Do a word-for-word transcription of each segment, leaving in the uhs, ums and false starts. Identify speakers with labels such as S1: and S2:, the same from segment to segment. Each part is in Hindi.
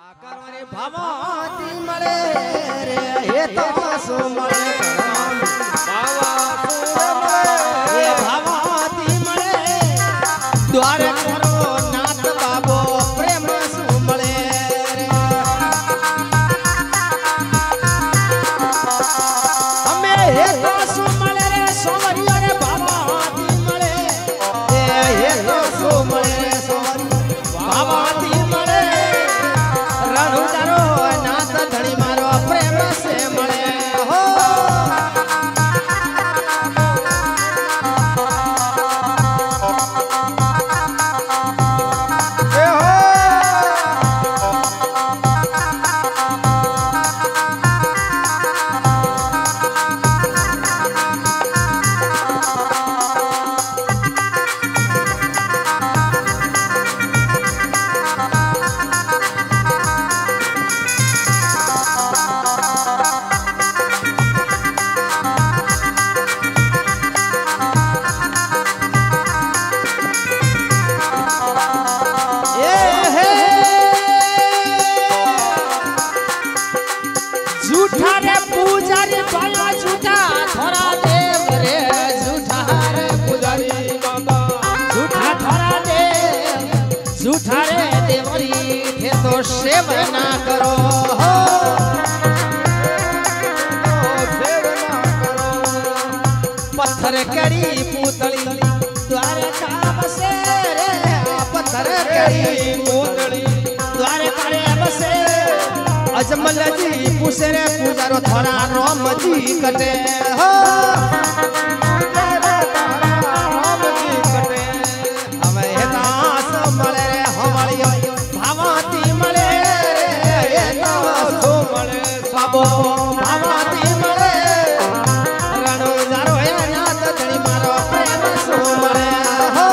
S1: आकर भावाती मळे रे हे तो सो मळे भावाती भावाती मळे द्वार करो नाथ बाबो प्रेम सो मळे रे हमें हे तो सो मळे रे सोवरिया रे भावाती मळे हे तो सो मळे रे सोवरिया भावाती सेवना करो हो सेवना करो पत्थर कड़ी पुतली द्वारका बसे रे पत्थर कड़ी पुतली द्वारका रे बसे अजमल जी पूछे रे पूजारो थोड़ा राम जी कटे हो राम जी कटे हमें हेता संभले हमारी भावाती मळे बाबो भावाती मळे रणो जारो हे नाथ धणी मारो प्रेम सो मळे हो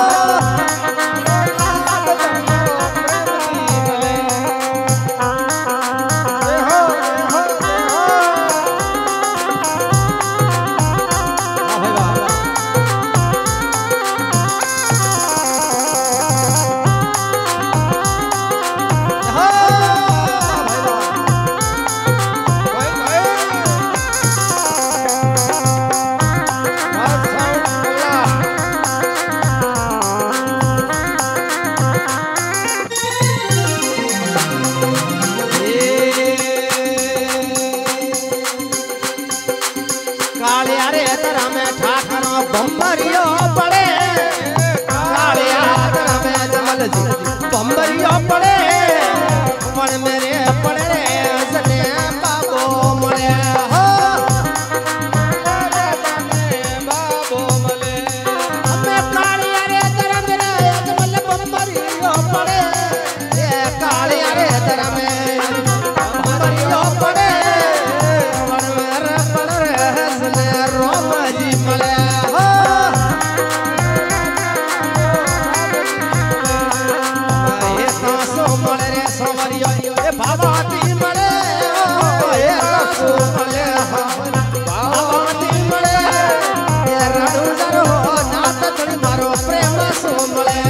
S1: बम्बरियो पड़े कालिया में जमल जी बम्बरियो पड़े मन मेरे पड़े रे सने बाबो मले हो बाबो मले हमें कालिया रे तरह मेरे जमल बम्बरियो पड़े ये कालिया रे तरह में बम्बरियो पड़े मन मेरे पड़े रे सने रोम जी मले भावाती मळे हे सो मळे भावाती मळे हे रणो जारो नाथ धणी मारो प्रेम सो मळे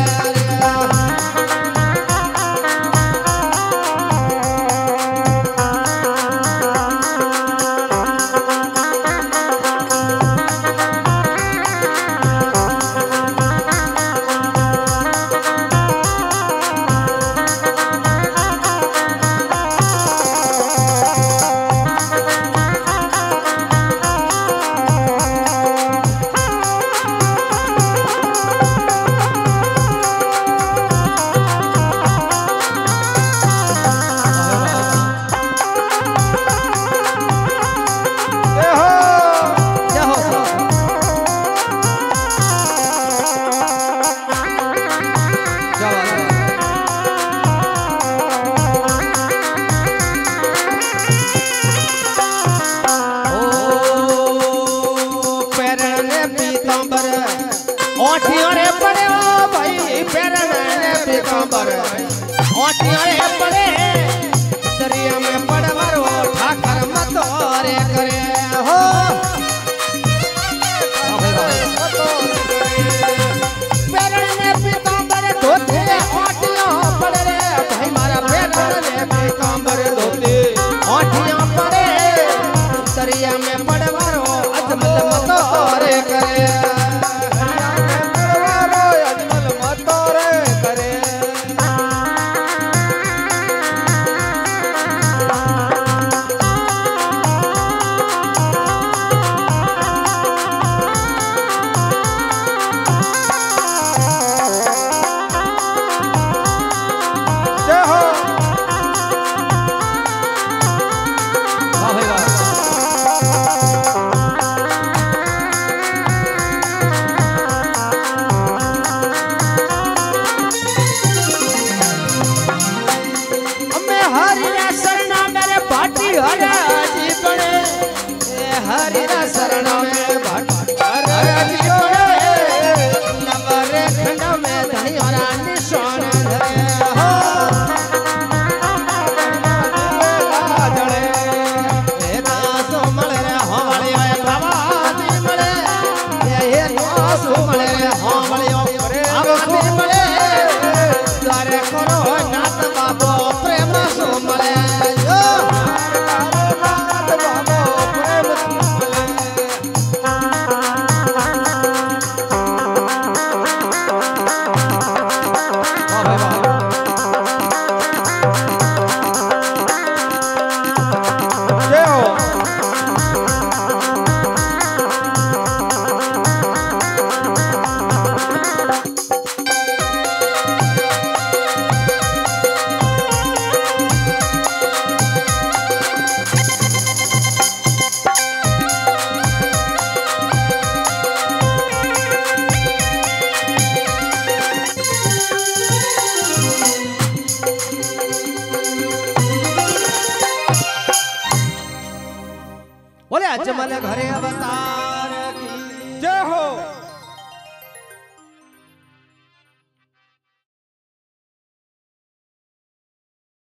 S1: पड़े दरिया में पड़वरो ठाकर मतोरे करे हो पेरने पीतांबर धोते ओटियो पड़े भाई मारा पेरने पीतांबर हराजी पड़े हरि शरण में भट हराजी पड़े नवरे खंड में धनी हरा निशान धरे हो जड़े ए दासो मले रे हो वाली आए भवानी मले ये दासो मले रे हो वाली भवानी मले द्वारे करो नाथ बाबो प्रेम सो मले बोले आज मन घरे बता